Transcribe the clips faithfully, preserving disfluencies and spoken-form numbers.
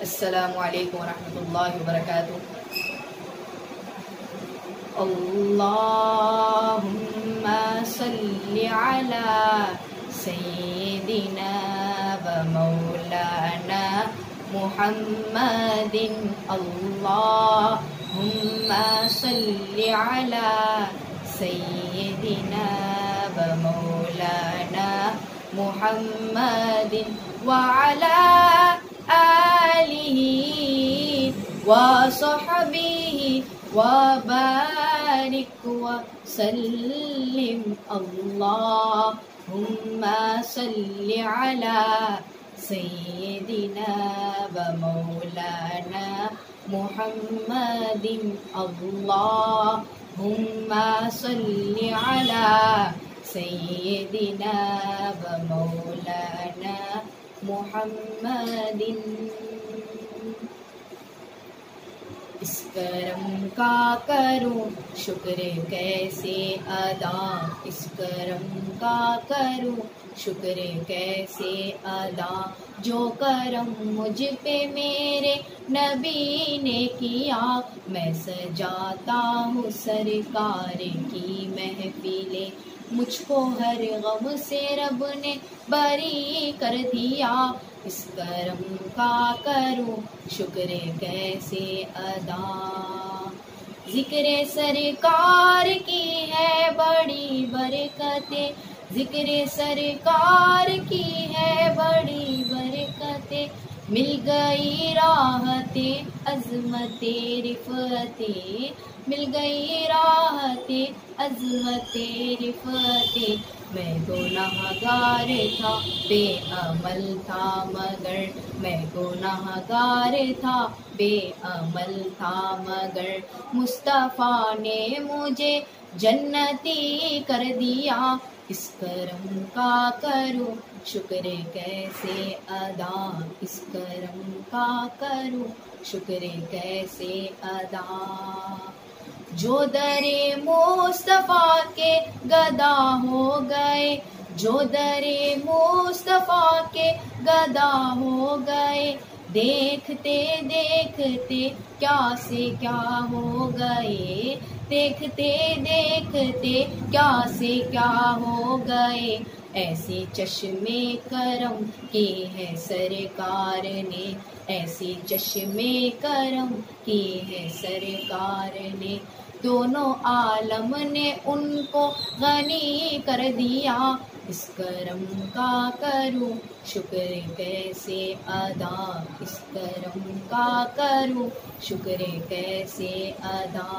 السلام علیکم ورحمۃ اللہ وبرکاتہ۔ اللہم صلی علی سیدنا و مولانا محمد۔ اللہم صلی علی سیدنا و مولانا محمد وعلی آلہ وصحبہ وبارک وسلم۔ اللہم صلی علی سیدنا و مولانا محمد۔ اللہم صلی علی سیدنا و مولانا محمد۔ اس کرم کا کروں شکر کیسے ادا، اس کرم کا کروں شکر کیسے ادا، جو کرم مجھ پہ میرے نبی نے کیا۔ میں سجاتا ہوں سرکار کی محفلیں، مجھ کو ہر غم سے رب نے بری کر دیا۔ اس کرم کا کروں شکر کیسے ادا، ذکر سرکار کی ہے بڑی برکتیں، ذکر سرکار کی ہے بڑی برکتیں، مل گئی راحتیں عظمت رفعتیں، مل گئی راحتیں عظمت رفعتیں۔ میں گناہ گار تھا بے عمل تھا مگر، میں گناہ گار تھا بے عمل تھا مگر، مصطفیٰ نے مجھے جنتی کر دیا۔ اس کرم کا کروں شکر کیسے ادا، اس کرم کا کروں شکر کیسے ادا، جو در مصطفیٰ کے گدا ہو گئے، جو در مصطفیٰ کے گدا ہو گئے، دیکھتے دیکھتے کیا سے کیا ہو گئے، دیکھتے دیکھتے کیا سے کیا ہو گئے۔ ایسے چشمے کرم کی ہے سرکار نے، ایسے چشمے کرم کی ہے سرکار نے، دونوں عالم نے ان کو غنی کر دیا۔ اس کرم کا کروں شکر کیسے ادا، اس کرم کا کروں شکر کیسے ادا،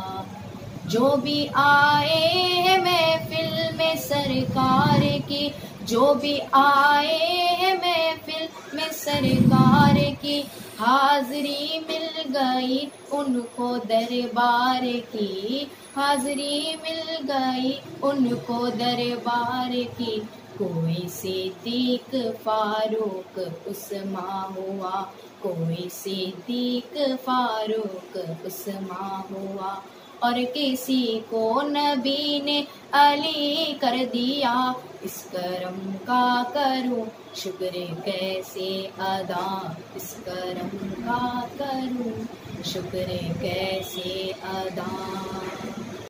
جو بھی آئے ہیں محفل میں سرکار کی، جو بھی آئے ہیں محفل میں سرکار کی، حاضری مل گئی ان کو دربار کی، حاضری مل گئی ان کو دربار کی۔ کوئی صدیق فاروق عثمان ہوا، کوئی صدیق فاروق عثمان ہوا، اور کسی کو نبی نے علی کر دیا۔ اس کرم کا کروں شکر کیسے ادا، اس کرم کا کروں شکر کیسے ادا۔